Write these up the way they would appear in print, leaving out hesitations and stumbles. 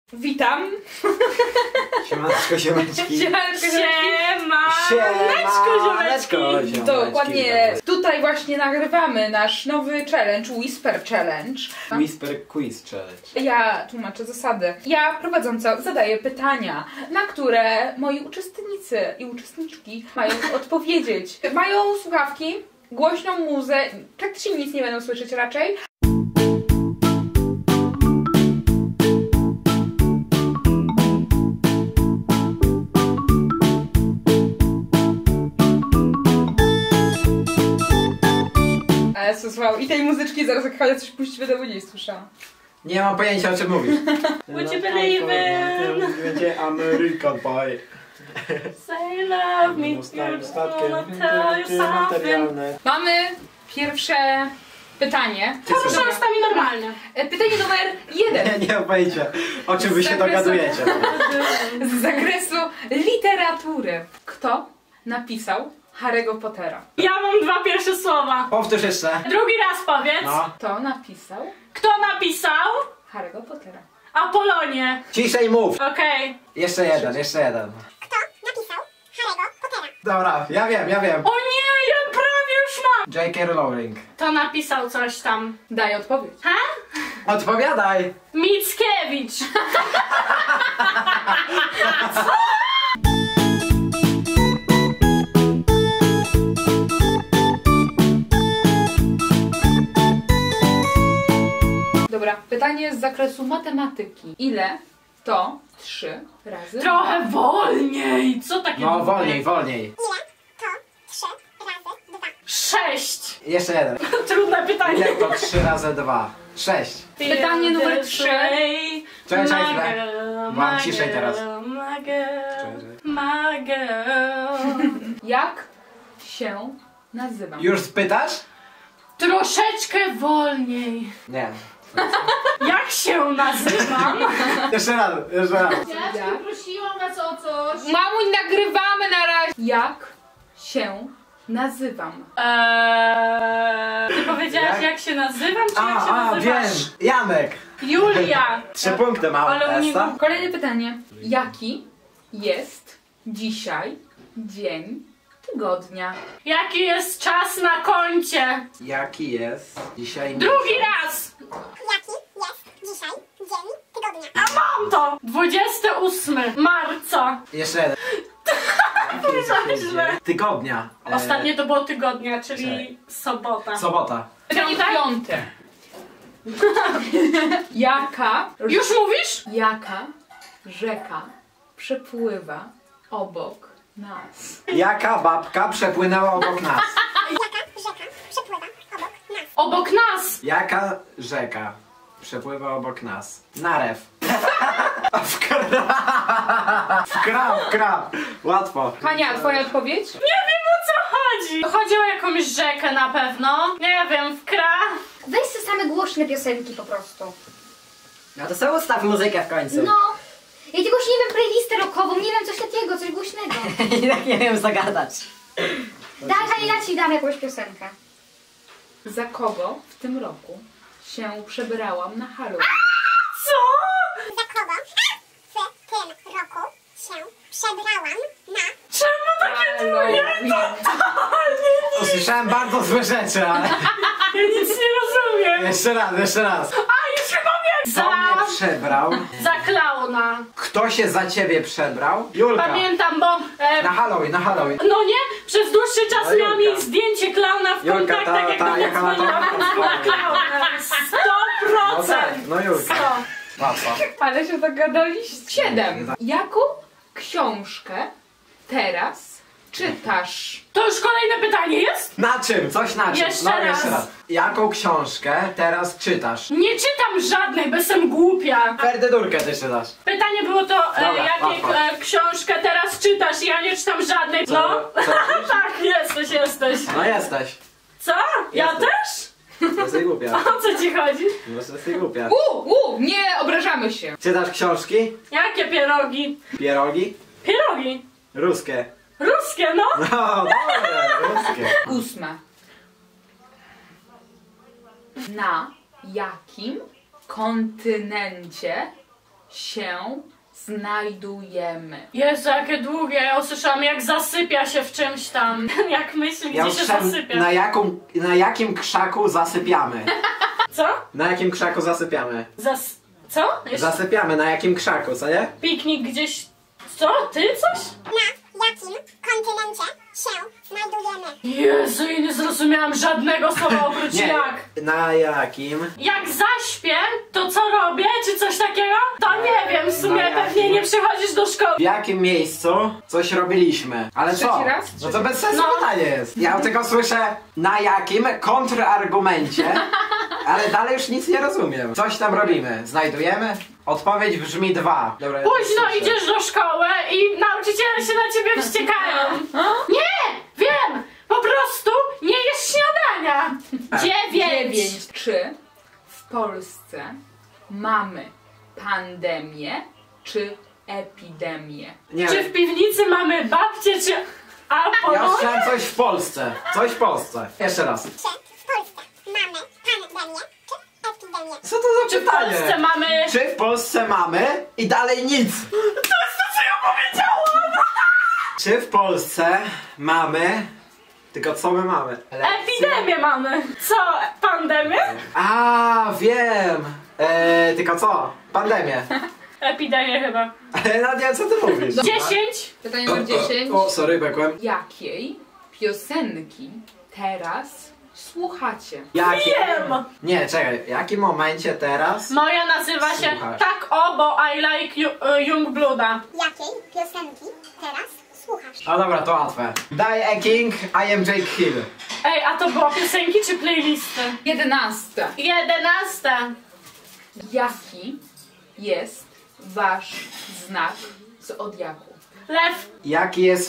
Witam. Siemaneczko, siemeczki. Siemaneczko, Dokładnie. Tutaj właśnie nagrywamy nasz nowy challenge, Whisper Challenge. Whisper Quiz Challenge. Ja tłumaczę zasady. Ja prowadząca zadaję pytania, na które moi uczestnicy i uczestniczki mają odpowiedzieć. Mają słuchawki, głośną muzę, praktycznie nic nie będą słyszeć raczej. I tej muzyczki zaraz jak Hania coś puści, będę nie słyszała. Nie mam pojęcia, o czym mówisz. Would you believe in? Będzie American Pie. Say love me, materialne. Mamy pierwsze pytanie. Proszę o ustami normalne. Pytanie numer 1. Nie mam pojęcia, o czym wy się dogadujecie. Z zakresu literatury. Kto napisał Harry'ego Pottera? Ja mam dwa pierwsze słowa. Powtórz jeszcze. Drugi raz powiedz. No. Kto napisał Kto napisał? Harry'ego Pottera? Apolonie. Ciszej mów. Okej. Jeszcze jeden. Kto napisał Harry'ego Pottera? Dobra, ja wiem. O nie, ja prawie już mam. J.K. Rowling. Kto napisał coś tam? Daj odpowiedź. Ha? Odpowiadaj. Mickiewicz. Dobra, pytanie z zakresu matematyki. Ile to 3 razy? Trochę wolniej. Co takiego? No, wolniej. Ile to 3 razy 2? 6. Jeszcze jeden. Trudne pytanie. Ile to 3 razy 2? 6. Pytanie numer 3. Czekaj chwilę. Mam ciszej teraz. Jak się nazywam? Już spytasz? Troszeczkę wolniej. Nie. Jak się nazywam? Jeszcze raz. Ja prosiłam was o coś. Mamuń, nagrywamy na razie. Jak się nazywam? Ty powiedziałaś jak się nazywam, czy jak się wiem. nazywasz? Janek. Julia. 3 punkty mam. Ale u niego... Kolejne pytanie. Jaki jest dzisiaj dzień tygodnia? Jaki jest czas na koncie? Jaki jest dzisiaj... Drugi raz! Jaki jest dzisiaj dzień tygodnia? A mam to! 28 marca. Jeszcze jeden. Jaki jest Powiedziałeś dzisiaj źle. dzień? Tygodnia. Ostatnie to było tygodnia, czyli sobota. Sobota. Pytanie piąte. Już mówisz? Jaka rzeka przepływa obok nas? Jaka babka przepłynęła obok nas? Jaka rzeka przepływa obok nas? Obok nas! Jaka rzeka przepływa obok nas? Narew. W krab. Łatwo. Hania, twoja odpowiedź? Nie wiem o co chodzi! Chodzi o jakąś rzekę na pewno. Nie wiem, Weź sobie same głośne piosenki po prostu. No to sobie ustaw muzykę w końcu. No. Ja tylko już nie wiem playlistę rockową, nie wiem coś takiego, coś głośnego. I tak nie wiem zagadać. Daj, Hanie, ja ci dam jakąś piosenkę. Za kogo w tym roku się przebrałam na Halloween? co? Za kogo w tym roku się przebrałam na... Czemu takie dwoje? Usłyszałem bardzo złe rzeczy, ale... Ja nic nie rozumiem. Jeszcze raz. A, już chyba wiem! Kto mnie przebrał? Za klauna. Kto się za ciebie przebrał? Julka. Pamiętam, bo... Na Halloween. No nie, przez dłuższy czas No, miałam Julka. jej zdjęcie klauna w Julka, kontaktach, jak do mnie jaka ma to? dzwoniła, więc była klaunem. 100%! No Julka. 100. Łatwo. Ale się dogadaliście. 7. Jaką książkę teraz czytasz? To już kolejne pytanie jest? Na czym? Coś na czym? Jeszcze raz. Jaką książkę teraz czytasz? Nie czytam żadnej, bo jestem głupia. Ferdydurkę ty czytasz. Pytanie było to, Dobra, jaką łatwo. Książkę teraz czytasz? Ja nie czytam żadnej. Co? No? Co robisz? Tak, jesteś. No jesteś. Co? Ja Jestem. też? Jesteś głupia. O co ci chodzi? Jesteś głupia. Nie obrażamy się. Czytasz książki? Jakie pierogi? Pierogi? Pierogi. Ruskie. Ruskie, no. No, dobre, ruskie. 8. Na jakim kontynencie się znajdujemy? Jezu, jakie długie. Ja usłyszałam, jak zasypia się w czymś tam. Jak myśli, Ja gdzie się usłyszałem, zasypia. na jakim krzaku zasypiamy. Co? Na jakim krzaku zasypiamy? Co? Jeszcze Zasypiamy na jakim krzaku, co nie? piknik gdzieś... Co? Ty coś? Na jakim kontynencie się znajdujemy? Jezu, ja nie zrozumiałam żadnego słowa oprócz jak. Na jakim? Jak zaśpię, to co robię, czy coś takiego? To nie wiem, w sumie Na pewnie jakim? nie przychodzisz do szkoły. W jakim miejscu coś robiliśmy? Ale Trzeci co? raz? No to bez sensu No. pytanie jest. Ja tylko słyszę na jakim kontrargumencie, ale dalej już nic nie rozumiem. Coś tam robimy. Znajdujemy? Odpowiedź brzmi 2. Dobra, ja Późno słyszę. idziesz do szkoły i nauczyciele się na ciebie wściekają. Nie! Wiem! Po prostu nie jesz śniadania. 9. Czy w Polsce mamy pandemię czy epidemię? Nie, Czy w piwnicy mamy babcię, czy ja Apollo? usłyszałem coś w Polsce. Coś w Polsce. Jeszcze raz. Czy w Polsce mamy pandemię czy epidemię? Co to za Czy w pytanie? Polsce mamy... Czy w Polsce mamy i dalej nic? To jest to, co ja powiedziałam! Czy w Polsce mamy... Tylko co my mamy? Epidemię mamy. Co? Pandemię? A, wiem. Tylko co? Pandemię. Epidemię chyba. Nadia, co ty mówisz? 10. Pytanie numer 10. O, sorry, bekłem. Jakiej piosenki teraz słuchacie? Wiem! Nie, czekaj. W jakim momencie teraz? Moja nazywa się Słuchasz. Tak o, bo I like Youngbluda. Jakiej piosenki teraz słuchasz? A dobra, to łatwe. Die a King, I am Jake Hill. Ej, a to było piosenki czy playlisty? 11. 11. Jaki jest wasz znak zodiaku? Lew. Jaki jest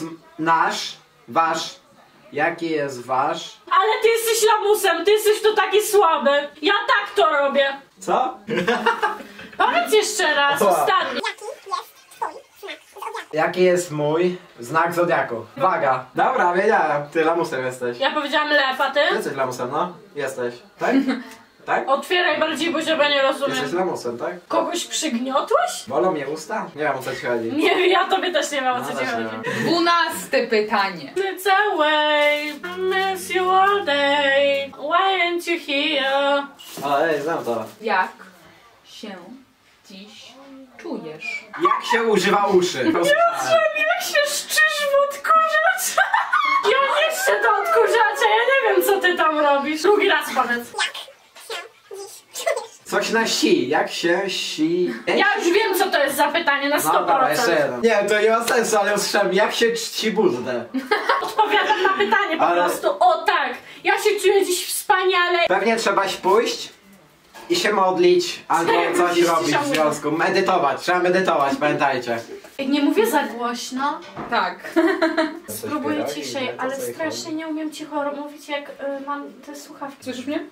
wasz? Jaki jest wasz? Ale ty jesteś lamusem, ty jesteś tu taki słaby. Ja tak to robię. Co? Powiedz jeszcze raz, Ła. ostatni. Jaki jest twój znak zodiaku? Jaki jest mój znak zodiaku? Waga. Dobra, wiedziałem. Ty lamusem jesteś. Ja powiedziałam lew, a ty? Ty jesteś lamusem, no? Jesteś. Tak? Tak? Otwieraj bardziej, bo się nie Jesteś rozumiem. lamusem, tak? Kogoś przygniotłeś? Bolą mnie usta? Nie wiem, o co ci chodzi. Nie wiem, ja tobie też nie wiem, o co No, ci też nie chodzi. wiem. 12 pytanie. It's away, I miss you all day. Why ain't you here? O, ej, znam to. Jak się dziś czujesz? Jak się używa uszy? Jak się szczysz w odkurzacz? Ja nie chcę do odkurzacza, ja nie wiem, co ty tam robisz. Drugi raz powiedz. Jak się dziś czujesz? Coś na si. Jak się si... Ja już wiem, co to jest za pytanie na 100%. No dobra, jeszcze jeden. Nie, to nie ma sensu, ale usłyszałem, jak się czci burdę. Odpowiadam na pytanie po Ale- prostu. O tak, ja się czuję dziś wspaniale. Pewnie trzeba pójść i się modlić, albo coś Myślisz, robić że w związku. Medytować, trzeba medytować, pamiętajcie. Nie mówię za głośno. Tak. Spróbuję ciszej, ale strasznie nie umiem cicho mówić, jak mam te słuchawki. Słyszysz mnie?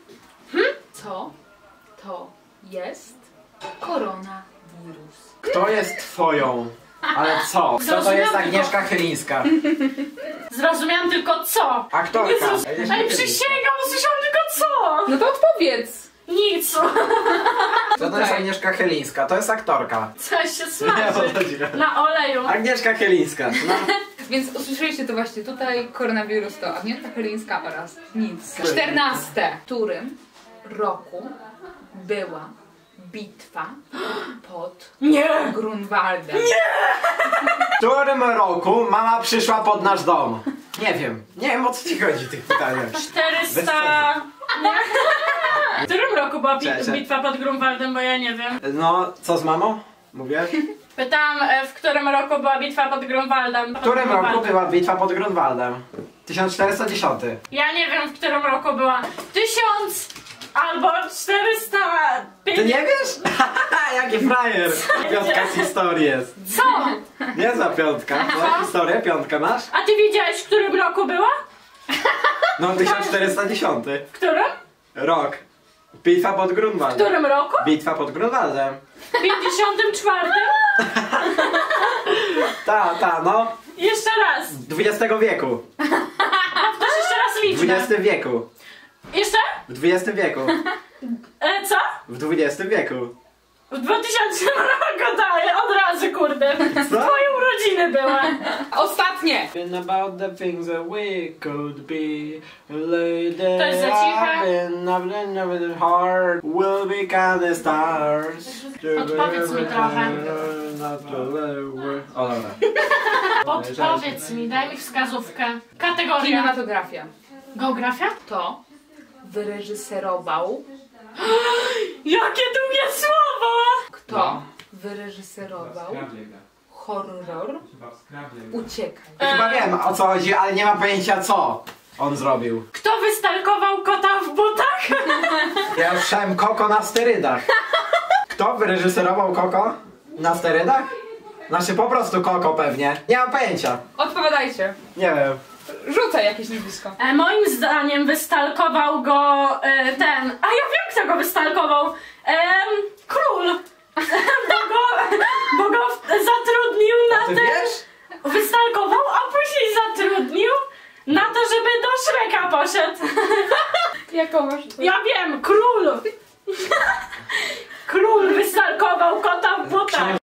Co to jest koronawirus? Kto jest twoją? Ale co? Kto to Zrozumiałam jest tylko- Agnieszka Chylińska? Zrozumiałam tylko co. Aktorka. Nie zroz- Agnieszka Ej, Chylińska. przysięgam, usłyszałam tylko co. No to odpowiedz. Nic. Co to jest Tak. Agnieszka Chylińska? To jest aktorka. Coś się Nie, o smaży. to chodzi. Na oleju. Agnieszka Chylińska. No. Więc usłyszeliście to właśnie tutaj. Koronawirus to Agnieszka Chylińska oraz nic. 14. W którym roku była bitwa pod Nie. Grunwaldem? W którym roku mama przyszła pod nasz dom? Nie wiem. Nie wiem, o co ci chodzi w tych pytaniach. 400... Nie. W którym roku była Cześć. bitwa pod Grunwaldem, bo ja nie wiem. No, co z mamą? Mówię. Pytałam, w którym roku była bitwa pod Grunwaldem. W którym roku była bitwa pod Grunwaldem? 1410. Ja nie wiem, w którym roku była. 1000 albo 400... Ty nie wiesz? Jaki frajer! Piątka z historii jest. Co? Nie za piątka. No, historię, piątka masz? A ty wiedziałeś, w którym roku była? No, 1410. W którym? Rok. Bitwa pod W Grunwaldem. którym roku? Bitwa pod Grunwaldem. W 54? Ta, no. Jeszcze raz. XX wieku. Powtórz jeszcze raz W liczbę. XX wieku. Jeszcze? W XX wieku. Co? W XX wieku. W 2000 roku daję, od razu, kurde. Twoje urodziny były. Ostatnie. Been about the things that we could be. Lady, To jest za ciche. I've been hard. We'll be kind of stars. Podpowiedz mi trochę. O, dobra. Podpowiedz mi, daj mi wskazówkę. Kategoria. Kinematografia. Geografia? To wyreżyserował. Jakie długie słowo! Kto No. wyreżyserował horror Uciekaj. Chyba wiem, o co chodzi, ale nie mam pojęcia, co on zrobił. Kto wystalkował kota w butach? Ja już słyszałem Koko na sterydach. Kto wyreżyserował Koko na sterydach? Znaczy po prostu Koko pewnie. Nie mam pojęcia. Odpowiadajcie. Nie wiem. Rzucaj jakieś nazwisko. Moim zdaniem wystalkował go ten... A ja wiem, kto go wystalkował. Król. Bo go zatrudnił na Ty ten... wiesz? Wystalkował, a później zatrudnił na to, żeby do Shreka poszedł. Jaką masz? Ja wiem, król. Król wystalkował kota w butach.